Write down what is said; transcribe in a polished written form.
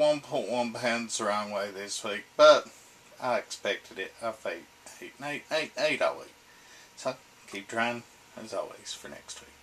1.1 pounds the wrong way this week, but I expected it. I've ate all week. So keep trying, as always, for next week.